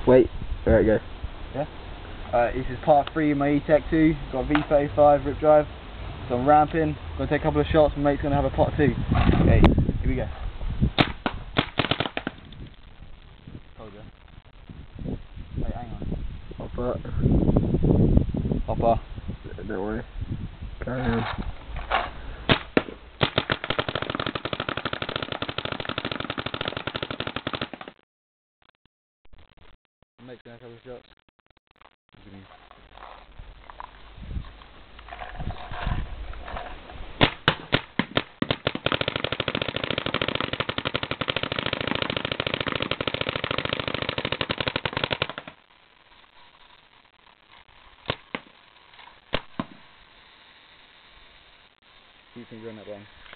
Wait, there it goes. Yeah? This is part 3 of my Etek2. Got a V35 rip drive. So I'm ramping. Gonna take a couple of shots. My mate's gonna have a part 2. Okay, here we go. Told ya. Wait, hang on. Hopper. Hopper. Don't worry. Carry on. My mate's gonna have a couple of shots. Keep your finger on that one.